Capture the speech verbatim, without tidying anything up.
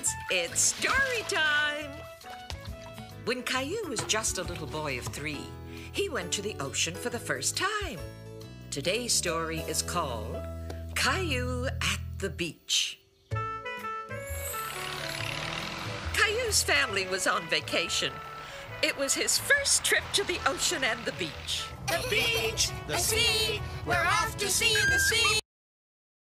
it's story time! When Caillou was just a little boy of three, he went to the ocean for the first time. Today's story is called Caillou at the Beach. Caillou's family was on vacation. It was his first trip to the ocean and the beach. The beach, the sea, we're off to see the sea.